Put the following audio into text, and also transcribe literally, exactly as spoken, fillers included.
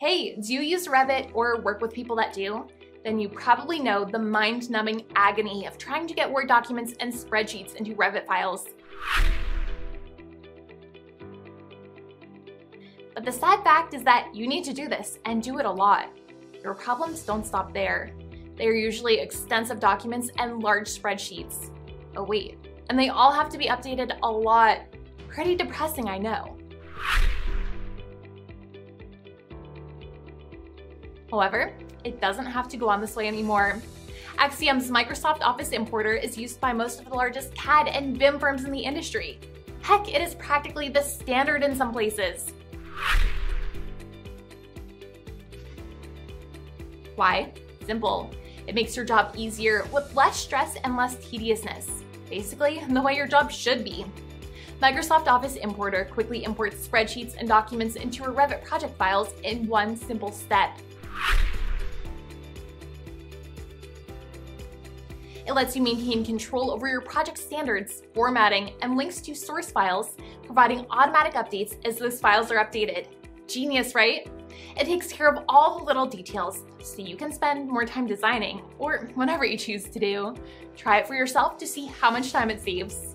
Hey, do you use Revit or work with people that do? Then you probably know the mind-numbing agony of trying to get Word documents and spreadsheets into Revit files. But the sad fact is that you need to do this and do it a lot. Your problems don't stop there. They are usually extensive documents and large spreadsheets. Oh wait, and they all have to be updated a lot. Pretty depressing, I know. However, it doesn't have to go on this way anymore. Axiom's Microsoft Office importer is used by most of the largest C A D and B I M firms in the industry. Heck, it is practically the standard in some places. Why? Simple. It makes your job easier with less stress and less tediousness. Basically, the way your job should be. Microsoft Office Importer quickly imports spreadsheets and documents into your Revit project files in one simple step. It lets you maintain control over your project standards, formatting, and links to source files, providing automatic updates as those files are updated. Genius, right? It takes care of all the little details so you can spend more time designing, or whatever you choose to do. Try it for yourself to see how much time it saves.